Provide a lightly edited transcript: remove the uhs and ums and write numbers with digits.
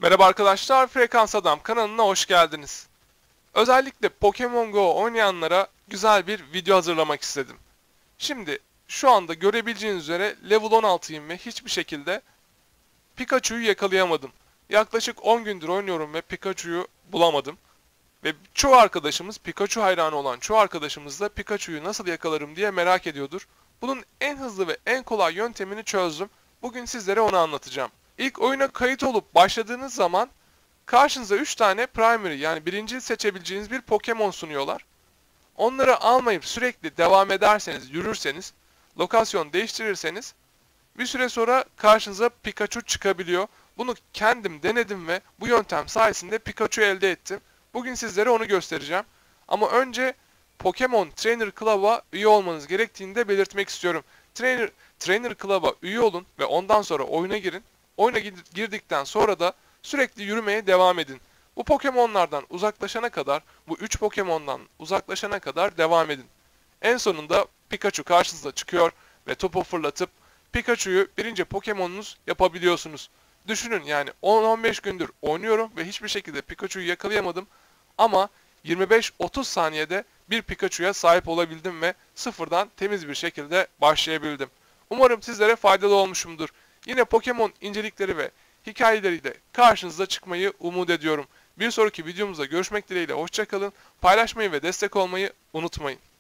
Merhaba arkadaşlar, Frekans Adam kanalına hoş geldiniz. Özellikle Pokemon Go oynayanlara güzel bir video hazırlamak istedim. Şimdi şu anda görebileceğiniz üzere level 16'yım ve hiçbir şekilde Pikachu'yu yakalayamadım. Yaklaşık 10 gündür oynuyorum ve Pikachu'yu bulamadım. Ve çoğu arkadaşımız, Pikachu hayranı olan çoğu arkadaşımız da Pikachu'yu nasıl yakalarım diye merak ediyordur. Bunun en hızlı ve en kolay yöntemini çözdüm. Bugün sizlere onu anlatacağım. İlk oyuna kayıt olup başladığınız zaman karşınıza 3 tane primary yani birinci seçebileceğiniz bir Pokemon sunuyorlar. Onları almayıp sürekli devam ederseniz, yürürseniz, lokasyon değiştirirseniz bir süre sonra karşınıza Pikachu çıkabiliyor. Bunu kendim denedim ve bu yöntem sayesinde Pikachu elde ettim. Bugün sizlere onu göstereceğim. Ama önce Pokemon Trainer Club'a üye olmanız gerektiğini de belirtmek istiyorum. Trainer Club'a üye olun ve ondan sonra oyuna girin. Oyuna girdikten sonra da sürekli yürümeye devam edin. Bu Pokemon'lardan uzaklaşana kadar, bu 3 Pokemon'dan uzaklaşana kadar devam edin. En sonunda Pikachu karşınıza çıkıyor ve topu fırlatıp Pikachu'yu birinci Pokemon'unuz yapabiliyorsunuz. Düşünün yani 10-15 gündür oynuyorum ve hiçbir şekilde Pikachu'yu yakalayamadım. Ama 25-30 saniyede bir Pikachu'ya sahip olabildim ve sıfırdan temiz bir şekilde başlayabildim. Umarım sizlere faydalı olmuşumdur. Yine Pokemon incelikleri ve hikayeleriyle karşınıza çıkmayı umut ediyorum. Bir sonraki videomuzda görüşmek dileğiyle hoşça kalın. Paylaşmayı ve destek olmayı unutmayın.